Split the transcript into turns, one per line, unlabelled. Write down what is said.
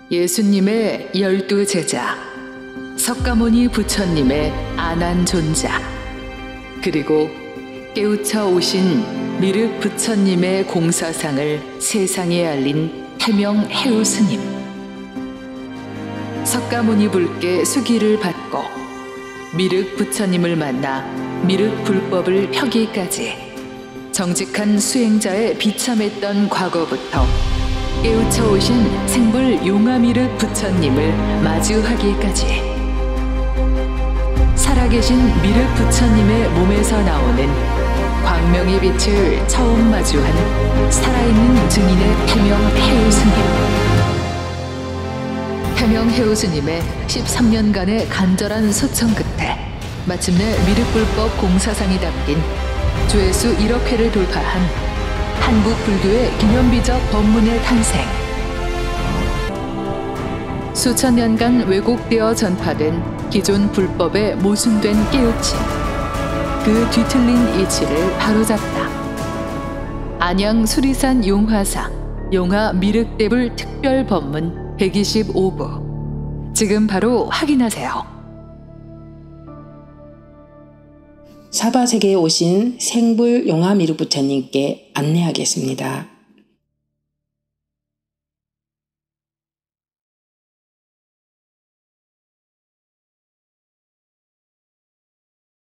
예수님의 12제자, 석가모니 부처님의 아난존자, 그리고 깨우쳐 오신 미륵 부처님의 공사상을 세상에 알린 태명 해우 스님. 석가모니 불께 수기를 받고 미륵 부처님을 만나 미륵 불법을 펴기까지 정직한 수행자의 비참했던 과거부터 깨우쳐 오신 생불 용화미륵 부처님을 마주하기까지 살아계신 미륵 부처님의 몸에서 나오는 광명의 빛을 처음 마주한 살아있는 증인의 태명 해우 스님. 태명 해우 스님의 13년간의 간절한 소청 끝에 마침내 미륵불법 공사상이 담긴 조회수 1억 회를 돌파한 한국 불교의 기념비적 법문의 탄생. 수천 년간 왜곡되어 전파된 기존 불법에 모순된 깨우침, 그 뒤틀린 이치를 바로잡다. 안양 수리산 용화상 용화 미륵대불 특별 법문 125부. 지금 바로 확인하세요.
사바세계에 오신 생불 용화미륵 부처님께 안내하겠습니다.